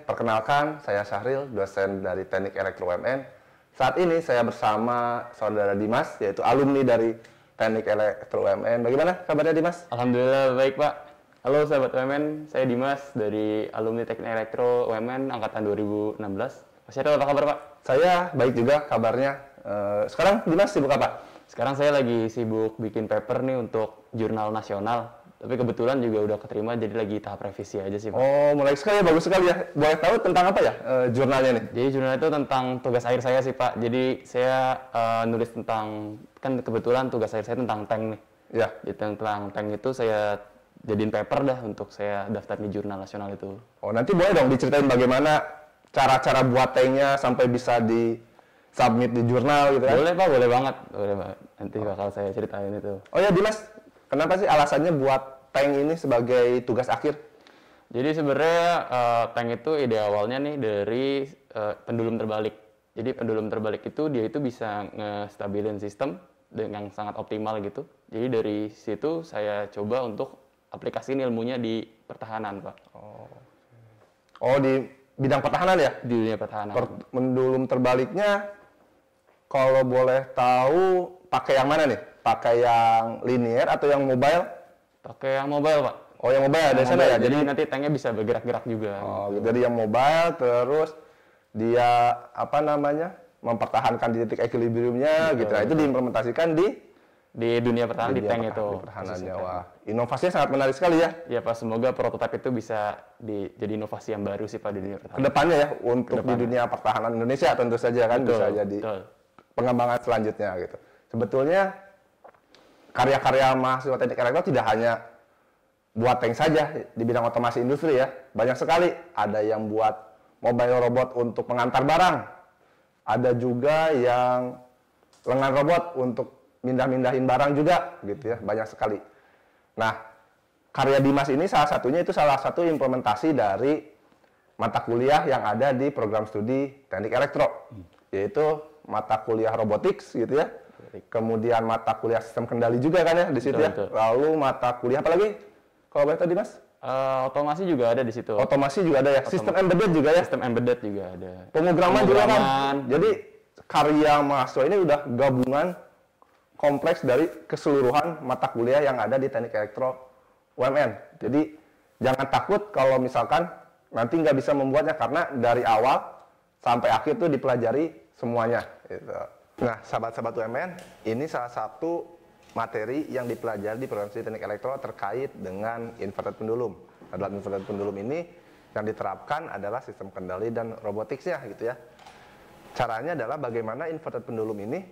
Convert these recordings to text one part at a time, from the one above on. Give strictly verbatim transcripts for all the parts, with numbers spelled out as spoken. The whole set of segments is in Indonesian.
perkenalkan, saya Syahril, dosen dari Teknik Elektro U M N. Saat ini saya bersama saudara Dimas, yaitu alumni dari Teknik Elektro U M N. Bagaimana kabarnya Dimas? Alhamdulillah baik Pak. Halo sahabat U M N, saya Dimas dari alumni Teknik Elektro U M N angkatan dua ribu enam belas. Mas Syahril apa kabar Pak? Saya baik juga kabarnya. Uh, sekarang Dimas sibuk apa? Sekarang saya lagi sibuk bikin paper nih untuk jurnal nasional. Tapi kebetulan juga udah keterima, jadi lagi tahap revisi aja sih Pak. Oh, mulai sekali ya, bagus sekali ya. Boleh tahu tentang apa ya uh, jurnalnya nih? Jadi jurnal itu tentang tugas akhir saya sih Pak. Jadi saya uh, nulis tentang, kan kebetulan tugas akhir saya tentang tank nih. Ya. Jadi tentang tank itu saya jadiin paper dah untuk saya daftar di jurnal nasional itu. Oh, nanti boleh dong diceritain bagaimana cara-cara buat tanknya sampai bisa di submit di jurnal gitu kan? Boleh Pak, boleh banget. Boleh Pak. Nanti bakal saya ceritain itu. Oh ya Dimas, kenapa sih alasannya buat tank ini sebagai tugas akhir? Jadi sebenarnya uh, tank itu ide awalnya nih dari uh, pendulum terbalik. Jadi pendulum terbalik itu dia itu bisa ngestabilin sistem dengan sangat optimal gitu. Jadi dari situ saya coba untuk aplikasiin ilmunya di pertahanan Pak. Oh, oh di bidang pertahanan ya? Di dunia pertahanan. Per pendulum terbaliknya, kalau boleh tahu pakai yang mana nih? Pakai yang linear atau yang mobile? Pakai yang mobile Pak. Oh yang mobile ada sana ya? Jadi nanti tanknya bisa bergerak-gerak juga. Oh, gitu. Jadi yang mobile terus dia apa namanya mempertahankan di titik equilibriumnya gitu. Nah, itu diimplementasikan di di dunia pertahanan di, di tank itu. Di pertahanannya. Wah, inovasinya sangat menarik sekali ya. Ya Pak, semoga prototipe itu bisa di, jadi inovasi yang baru sih Pak di dunia pertahanan. Kedepannya ya untuk Kedepannya. Di dunia pertahanan Indonesia tentu saja kan betul, bisa jadi betul. Pengembangan selanjutnya gitu. Sebetulnya karya-karya mahasiswa teknik elektro tidak hanya buat tank saja di bidang otomasi industri ya. Banyak sekali. Ada yang buat mobile robot untuk pengantar barang. Ada juga yang lengan robot untuk mindah-mindahin barang juga gitu ya. Banyak sekali. Nah, karya Dimas ini salah satunya itu salah satu implementasi dari mata kuliah yang ada di program studi teknik elektro. Yaitu mata kuliah robotics gitu ya. Kemudian mata kuliah sistem kendali juga kan ya di situ betul, ya. Betul. Lalu mata kuliah apa lagi? Kalau boleh tahu Dimas? Uh, otomasi juga ada di situ. Otomasi juga ada ya. Otomasi. Sistem embedded juga ya. Sistem embedded juga ada. Pemrograman juga kan. Jadi karya mahasiswa ini udah gabungan kompleks dari keseluruhan mata kuliah yang ada di Teknik Elektro U M N. Jadi jangan takut kalau misalkan nanti nggak bisa membuatnya karena dari awal sampai akhir tuh dipelajari semuanya. Gitu. Nah, sahabat-sahabat U M N, ini salah satu materi yang dipelajari di program studi teknik elektro terkait dengan inverted pendulum. Nah, dalam inverted pendulum ini yang diterapkan adalah sistem kendali dan roboticsnya gitu ya. Caranya adalah bagaimana inverted pendulum ini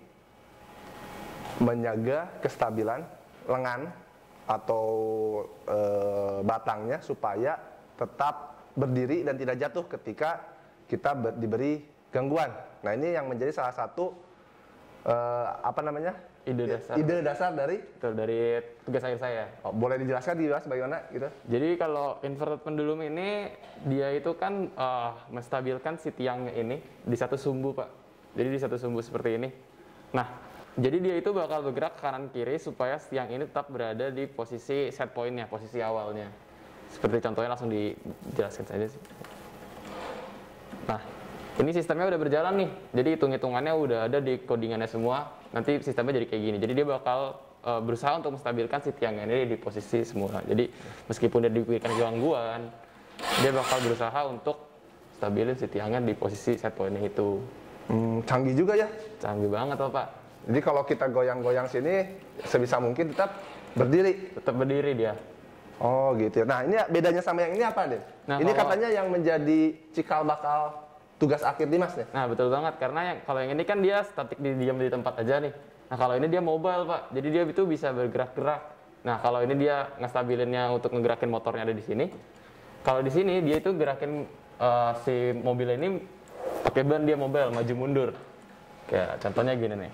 menjaga kestabilan lengan atau e, batangnya supaya tetap berdiri dan tidak jatuh ketika kita ber, diberi gangguan. Nah, ini yang menjadi salah satu Uh, apa namanya ide dasar ide dasar dari Betul, dari tugas akhir saya. Oh, boleh dijelaskan dijelas bagaimana gitu? Jadi kalau inverted pendulum ini dia itu kan uh, menstabilkan si tiangnya ini di satu sumbu Pak. Jadi di satu sumbu seperti ini. Nah, jadi dia itu bakal bergerak ke kanan kiri supaya tiang ini tetap berada di posisi set point-nya, posisi awalnya. Seperti contohnya langsung dijelaskan saja sih. Nah, ini sistemnya udah berjalan nih, jadi hitung-hitungannya udah ada di codingannya semua. Nanti sistemnya jadi kayak gini, jadi dia bakal uh, berusaha untuk menstabilkan si tiangnya ini di posisi semula. Jadi meskipun dia diberikan gangguan, dia bakal berusaha untuk stabilin si tiangnya di posisi set point-nya itu. Hmm, canggih juga ya? Canggih banget loh Pak. Jadi kalau kita goyang-goyang sini, sebisa mungkin tetap berdiri? Tetap berdiri dia. Oh gitu ya. Nah ini bedanya sama yang ini apa deh? Nah, ini kalau katanya yang menjadi cikal bakal tugas akhir Dimas nih. Nah betul banget, karena yang kalau yang ini kan dia statik di diam di tempat aja nih. Nah kalau ini dia mobile Pak, jadi dia itu bisa bergerak-gerak. Nah kalau ini dia ngestabilinnya untuk ngegerakin motornya ada di sini. Kalau di sini dia itu gerakin uh, si mobil ini pakai ban dia mobile, maju mundur. Kayak contohnya gini nih.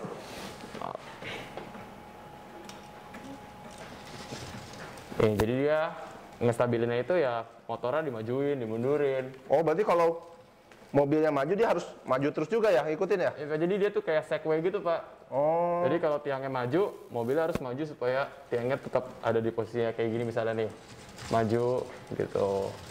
Nih, jadi dia ngestabilinnya itu ya motornya dimajuin, dimundurin. Oh berarti kalau mobilnya maju dia harus maju terus juga ya, ngikutin ya? Ya, jadi dia tuh kayak segway gitu Pak. Oh. Jadi kalau tiangnya maju, mobilnya harus maju supaya tiangnya tetap ada di posisinya kayak gini misalnya nih. Maju gitu.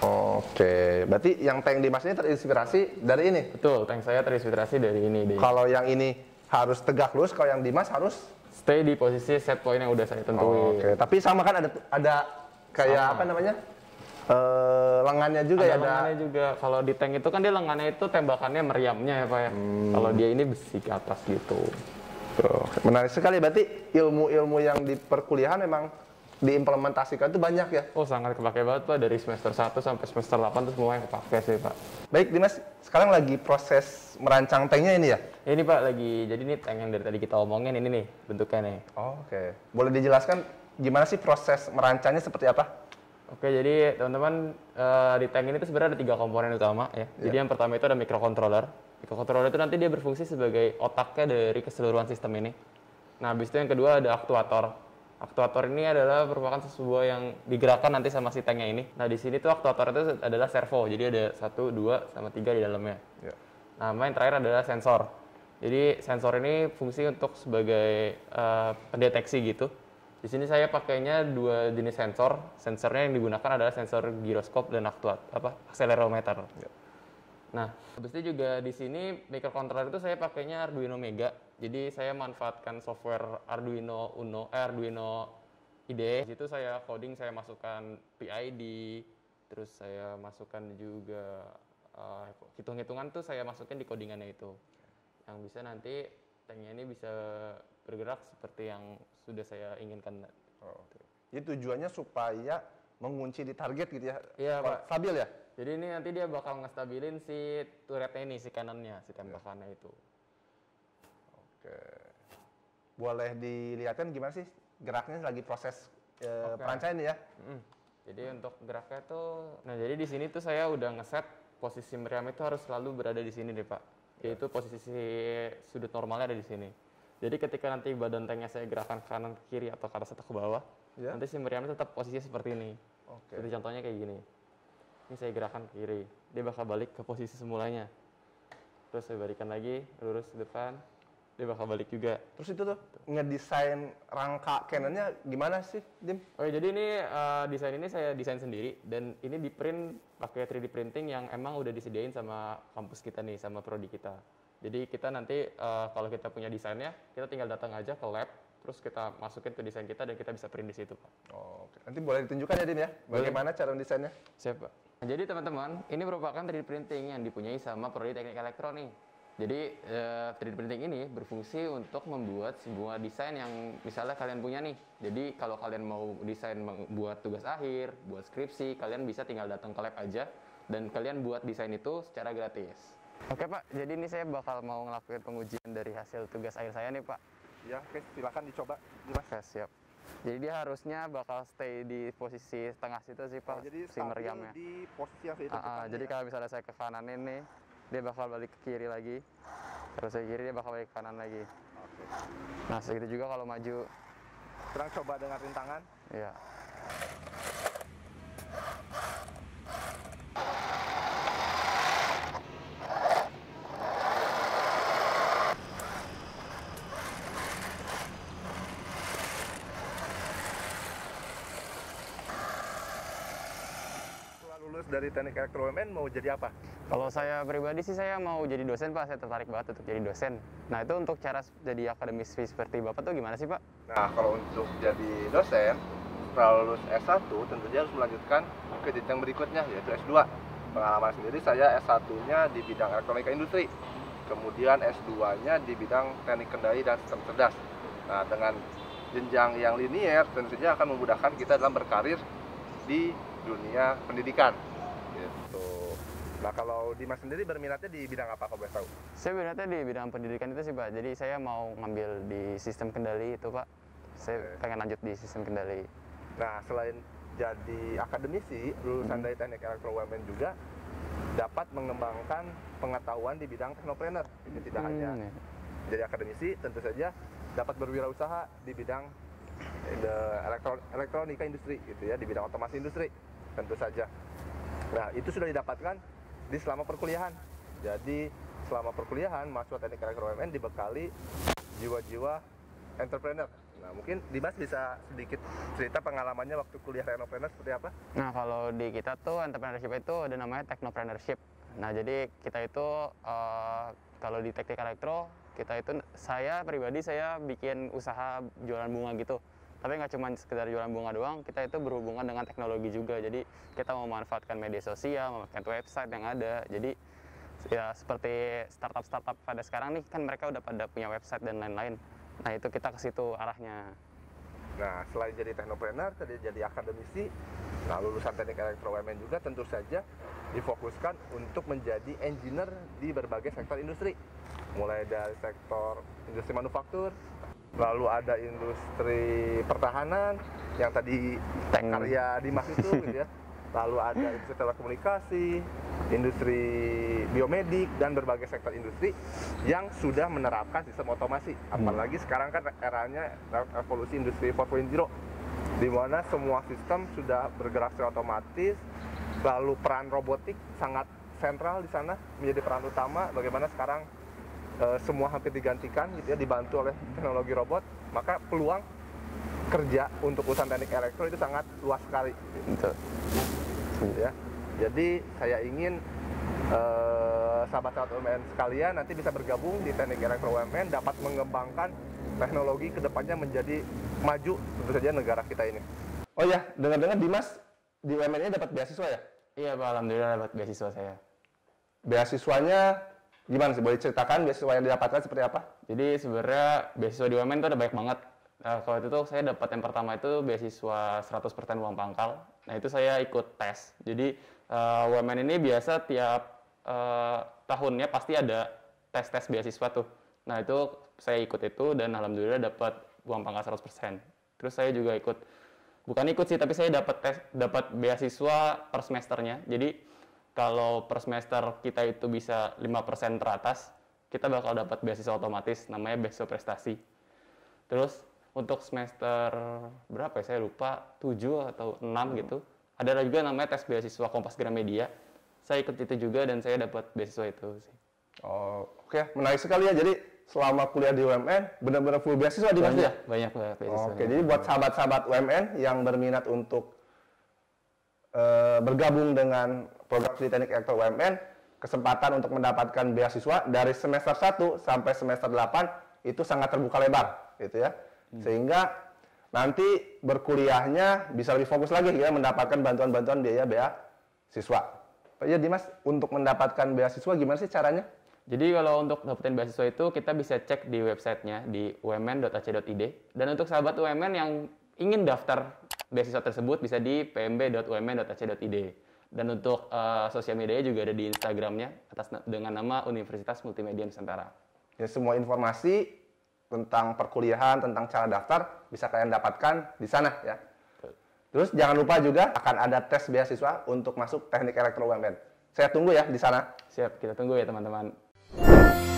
Oke, berarti yang tank Dimas ini terinspirasi dari ini? Betul, tank saya terinspirasi dari ini. Deh. Kalau yang ini harus tegak lurus, kalau yang Dimas harus stay di posisi set point yang udah saya tentuin. Oh, Oke, tapi sama kan ada ada kayak sama. apa namanya? Uh, lengannya juga ada ya? Ada lengannya juga. Kalau di tank itu kan dia lengannya itu tembakannya meriamnya ya Pak ya. Hmm. Kalau dia ini besi ke atas gitu. Tuh, menarik sekali. Berarti ilmu-ilmu yang di perkuliahan memang diimplementasikan itu banyak ya? Oh sangat kepake banget Pak, dari semester satu sampai semester delapan tuh semuanya kepake sih Pak. Baik Dimas, sekarang lagi proses merancang tanknya ini ya? Ini Pak lagi, jadi ini tank yang dari tadi kita omongin ini nih bentuknya nih. Oh, Oke, okay. Boleh dijelaskan gimana sih proses merancangnya seperti apa? Oke, jadi teman-teman uh, di tank ini tuh sebenarnya ada tiga komponen utama ya. Yeah. Jadi yang pertama itu ada microcontroller. Microcontroller itu nanti dia berfungsi sebagai otaknya dari keseluruhan sistem ini. Nah, habis itu yang kedua ada aktuator. Aktuator ini adalah merupakan sesuatu yang digerakkan nanti sama si tanknya ini. Nah, di sini tuh aktuator itu adalah servo. Jadi ada satu, dua, sama tiga di dalamnya. Yeah. Nah, yang terakhir adalah sensor. Jadi sensor ini fungsi untuk sebagai uh, pendeteksi gitu. Di sini saya pakainya dua jenis sensor. Sensornya yang digunakan adalah sensor giroskop dan aktuat apa akselerometer. Yeah. Nah, habis itu juga di sini microcontroller itu saya pakainya Arduino Mega. Jadi saya manfaatkan software Arduino Uno, eh, Arduino I D E. Di situ saya coding, saya masukkan P I D, terus saya masukkan juga uh, hitung-hitungan tuh saya masukin di codingannya itu. Yang bisa nanti tanknya ini bisa bergerak seperti yang sudah saya inginkan. Oh, okay. Jadi tujuannya supaya mengunci di target gitu ya? Iya Pak. Stabil ya? Jadi ini nanti dia bakal ngestabilin si turretnya ini, si kanannya, si tembakannya itu. Oke. Boleh dilihatkan gimana sih geraknya lagi proses e, okay. perancangan ini ya? Mm-hmm. Jadi untuk geraknya tuh, nah jadi di sini tuh saya udah ngeset posisi meriam itu harus selalu berada di sini deh Pak. Yaitu posisi sudut normalnya ada di sini. Jadi ketika nanti badan tanknya saya gerakan ke kanan, ke kiri, atau ke atas atau ke bawah, yeah. nanti si meriamnya tetap posisinya seperti ini. Okay. Jadi contohnya kayak gini. Ini saya gerakan ke kiri, dia bakal balik ke posisi semulanya. Terus saya balikan lagi, lurus ke depan, dia bakal balik juga. Terus itu tuh ngedesain rangka Canon-nya gimana sih, Dim? Oh jadi ini uh, desain ini saya desain sendiri dan ini di print pakai tiga D printing yang emang udah disediain sama kampus kita nih, sama prodi kita. Jadi kita nanti uh, kalau kita punya desainnya, kita tinggal datang aja ke lab, terus kita masukin ke desain kita dan kita bisa print di situ, Pak. Oh, oke. Nanti boleh ditunjukkan ya, Dim ya? Bagaimana boleh. Cara mendesainnya? Siap, Pak. Nah, jadi teman-teman, ini merupakan tiga D printing yang dipunyai sama Prodi Teknik Elektro nih. Jadi uh, tiga D printing ini berfungsi untuk membuat sebuah desain yang misalnya kalian punya nih. Jadi kalau kalian mau desain buat tugas akhir, buat skripsi, kalian bisa tinggal datang ke lab aja dan kalian buat desain itu secara gratis. Oke Pak, jadi ini saya bakal mau ngelakuin pengujian dari hasil tugas akhir saya nih Pak. Ya, oke, silakan dicoba. Oke, siap. Jadi dia harusnya bakal stay di posisi tengah situ sih Pak, oh, jadi si meriamnya. Di posisi yang itu. Uh, jadi ya? Kalau misalnya saya ke kanan ini, dia bakal balik ke kiri lagi. Terus saya kiri, dia bakal balik ke kanan lagi. Oke. Nah, segitu juga kalau maju. Sekarang coba dengan rintangan. Iya. Dari Teknik Elektro U M N mau jadi apa? Kalau saya pribadi sih saya mau jadi dosen Pak, saya tertarik banget untuk jadi dosen. Nah itu untuk cara jadi akademis seperti Bapak tuh gimana sih Pak? Nah kalau untuk jadi dosen, setelah lulus S satu tentu saja harus melanjutkan ke jenjang berikutnya yaitu S dua. Pengalaman sendiri saya S satu-nya di bidang elektronika industri, kemudian S dua-nya di bidang teknik kendali dan sistem cerdas. Nah dengan jenjang yang linier tentu saja akan memudahkan kita dalam berkarir di dunia pendidikan. Gitu. Nah kalau Dimas sendiri berminatnya di bidang apa kalau boleh tahu? Saya berminatnya di bidang pendidikan itu sih Pak. Jadi saya mau ngambil di sistem kendali itu Pak. Saya Oke. pengen lanjut di sistem kendali. Nah selain jadi akademisi, lulusan hmm. dari Teknik Elektro U M N juga dapat mengembangkan pengetahuan di bidang teknopreneur. Ini tidak hmm. hanya jadi akademisi, tentu saja dapat berwirausaha di bidang the elektro, elektronika industri gitu ya, di bidang otomasi industri tentu saja. Nah itu sudah didapatkan di selama perkuliahan. Jadi selama perkuliahan mahasiswa Teknik Elektro U M N dibekali jiwa-jiwa entrepreneur Nah, mungkin Dimas bisa sedikit cerita pengalamannya waktu kuliah Teknopreneur seperti apa? Nah, kalau di kita tuh entrepreneurship itu ada namanya Teknopreneurship. Nah, jadi kita itu uh, kalau di teknik elektro, kita itu saya pribadi saya bikin usaha jualan bunga gitu. Tapi nggak cuma sekedar jualan bunga doang, kita itu berhubungan dengan teknologi juga. Jadi kita memanfaatkan media sosial, memanfaatkan website yang ada. Jadi ya seperti startup-startup pada sekarang nih kan mereka udah pada punya website dan lain-lain. Nah, itu kita ke situ arahnya. Nah, selain jadi teknopreneur, tadi jadi akademisi, nah lulusan teknik elektro U M N juga tentu saja difokuskan untuk menjadi engineer di berbagai sektor industri. Mulai dari sektor industri manufaktur, lalu ada industri pertahanan, yang tadi Tank. karya Dimas itu gitu ya. Lalu ada industri telekomunikasi, industri biomedik, dan berbagai sektor industri yang sudah menerapkan sistem otomasi. Apalagi sekarang kan eranya revolusi industri empat titik nol, di mana semua sistem sudah bergerak secara otomatis, lalu peran robotik sangat sentral di sana, menjadi peran utama. Bagaimana sekarang e, semua hampir digantikan gitu ya, dibantu oleh teknologi robot, maka peluang kerja untuk urusan teknik elektro itu sangat luas sekali. Gitu. Ya, jadi saya ingin eh, sahabat-sahabat U M N sekalian nanti bisa bergabung di teknik elektro U M N, dapat mengembangkan teknologi kedepannya menjadi maju tentu saja negara kita ini. Oh ya, dengar-dengar Dimas di U M N ini dapat beasiswa ya? Iya Pak, alhamdulillah dapat beasiswa saya. Beasiswanya gimana sih? Boleh ceritakan beasiswa yang didapatkan seperti apa? Jadi sebenarnya beasiswa di U M N itu ada banyak banget. Nah, kalau itu tuh saya dapat yang pertama itu beasiswa seratus persen uang pangkal. Nah, itu saya ikut tes. Jadi uh, U M N ini biasa tiap uh, tahunnya pasti ada tes-tes beasiswa tuh. Nah, itu saya ikut itu dan alhamdulillah dapat uang pangkal seratus persen. Terus saya juga ikut, bukan ikut sih, tapi saya dapat tes, dapat beasiswa per semesternya. Jadi kalau per semester kita itu bisa lima persen teratas, kita bakal dapat beasiswa otomatis, namanya beasiswa prestasi. Terus untuk semester berapa ya, saya lupa, tujuh atau enam gitu. Ada juga namanya tes beasiswa Kompas Gramedia. Saya ikut itu juga dan saya dapat beasiswa itu sih. Oh, oke, okay. Menarik sekali ya. Jadi selama kuliah di U M N benar-benar full beasiswa di Mas ya? Banyak banget beasiswa. Oke, okay. Jadi buat sahabat-sahabat U M N yang berminat untuk uh, bergabung dengan program studi teknik elektro U M N, kesempatan untuk mendapatkan beasiswa dari semester satu sampai semester delapan itu sangat terbuka lebar gitu ya. Sehingga nanti berkuliahnya bisa lebih fokus lagi ya, mendapatkan bantuan-bantuan biaya beasiswa. Ya Dimas, untuk mendapatkan beasiswa gimana sih caranya? Jadi kalau untuk dapetin beasiswa itu kita bisa cek di websitenya di u m n dot a c dot i d. Dan untuk sahabat U M N yang ingin daftar beasiswa tersebut bisa di p m b dot u m n dot a c dot i d. Dan untuk uh, sosial medianya juga ada di Instagramnya atas dengan nama Universitas Multimedia Nusantara. Ya, semua informasi tentang perkuliahan, tentang cara daftar bisa kalian dapatkan di sana ya. Terus jangan lupa juga akan ada tes beasiswa untuk masuk teknik elektro U M N. Saya tunggu ya di sana. Siap, kita tunggu ya teman-teman.